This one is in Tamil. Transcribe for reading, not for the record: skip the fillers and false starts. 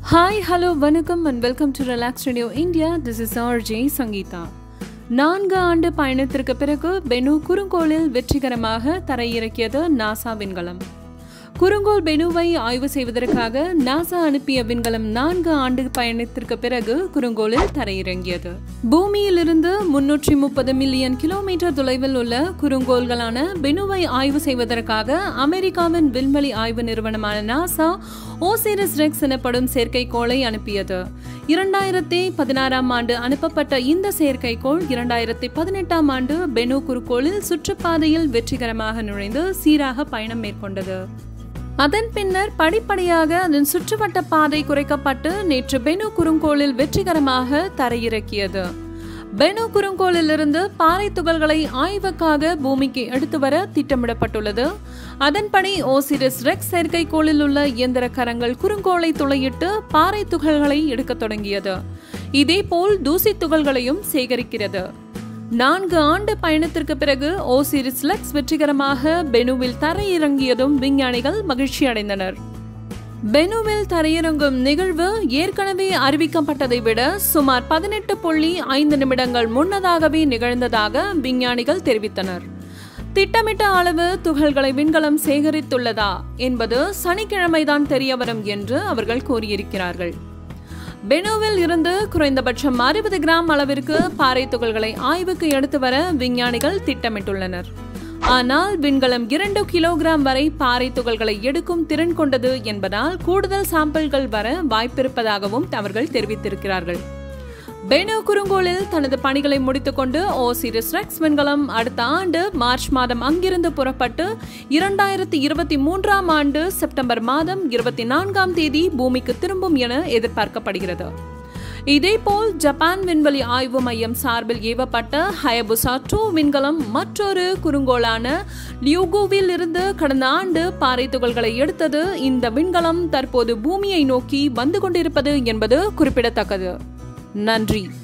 Hi, hello, vanakkam and welcome to Relax Radio India. This is RJ Sangeetha. 4 ஆண்டு பயணத்திற்கு பிறகு பெனு குறுங்கோளில் வெற்றிகரமாக தரையிறக்கியது நாசா விண்கலம். குறுங்கோள் பெனுவை ஆய்வு செய்வதற்காக நாசா அனுப்பிய விண்கலம் 4 ஆண்டு பயணத்திற்கு பிறகு குறுங்கோளில் தரையிறங்கியது. பூமியிலிருந்து 330 மில்லியன் கிலோமீட்டர் தொலைவில் உள்ள குறுங்கோள்களான பெனுவை ஆய்வு செய்வதற்காக அமெரிக்காவின் விண்வெளி ஆய்வு நிறுவனமான நாசா ஓசிரிஸ் ரெக்ஸ் எனப்படும் செயற்கைக்கோளை அனுப்பியது. 2016 ஆண்டு அனுப்பப்பட்ட இந்த செயற்கைக்கோள் 2018 ஆண்டு பெனு குறுங்கோளில் சுற்றுப்பாதையில் வெற்றிகரமாக நுழைந்து சீராக பயணம் மேற்கொண்டது. அதன் பின்னர் படிப்படியாக அதன் சுற்றுவட்ட பாதை குறைக்கப்பட்டு நேற்று பெனு குறுங்கோளில் வெற்றிகரமாக தரையிறக்கியது. பெனு குறுங்கோளிலிருந்து பாறை துகள்களை ஆய்வுக்காக பூமிக்கு எடுத்து வர திட்டமிடப்பட்டுள்ளது. அதன்படி ஓசிரிஸ் ரெக்ஸ் செயற்கைக்கோளில் உள்ள இயந்திர கரங்கள் குறுங்கோளை துளையிட்டு பாறை துகள்களை எடுக்க தொடங்கியது. இதேபோல் தூசி துகள்களையும் சேகரிக்கிறது. 4 ஆண்டு பயணத்திற்கு பிறகு ஓசிரிஸ் ரெக்ஸ் வெற்றிகரமாக பெனுவில் தரையிறங்கியதும் விஞ்ஞானிகள் மகிழ்ச்சி அடைந்தனர். பெனுவில் தரையிறங்கும் நிகழ்வு ஏற்கனவே அறிவிக்கப்பட்டதை விட சுமார் 18.5 நிமிடங்கள் முன்னதாகவே நிகழ்ந்ததாக விஞ்ஞானிகள் தெரிவித்தனர். திட்டமிட்ட அளவு துகள்களை விண்கலம் சேகரித்துள்ளதா என்பது சனிக்கிழமைதான் தெரியவரும் என்று அவர்கள் கூறியிருக்கிறார்கள். பெனுவில் இருந்து குறைந்தபட்சம் 60 கிராம் அளவிற்கு பாறை துகள்களை ஆய்வுக்கு எடுத்து வர விஞ்ஞானிகள் திட்டமிட்டுள்ளனர். ஆனால் விண்கலம் 2 கிலோகிராம் வரை பாறை துகள்களை எடுக்கும் திறன் கொண்டது என்பதால் கூடுதல் சாம்பிள்கள் வர வாய்ப்பிருப்பதாகவும் அவர்கள் தெரிவித்திருக்கிறார்கள். பெனு குறுங்கோளில் தனது பணிகளை முடித்துக்கொண்டு ஓசிரிஸ் ரெக்ஸ் விண்கலம் அடுத்த ஆண்டு மார்ச் மாதம் அங்கிருந்து புறப்பட்டு 2023 ஆண்டு செப்டம்பர் மாதம் 24ஆம் தேதி பூமிக்கு திரும்பும் என எதிர்பார்க்கப்படுகிறது. இதேபோல் ஜப்பான் விண்வெளி ஆய்வு மையம் சார்பில் ஏவப்பட்ட ஹயபுசா 2 விண்கலம் மற்றொரு குறுங்கோளான லியூகுவில் இருந்து கடந்த ஆண்டு பாறை துகள்களை எடுத்தது. இந்த விண்கலம் தற்போது பூமியை நோக்கி வந்து கொண்டிருப்பது என்பது குறிப்பிடத்தக்கது. நன்றி.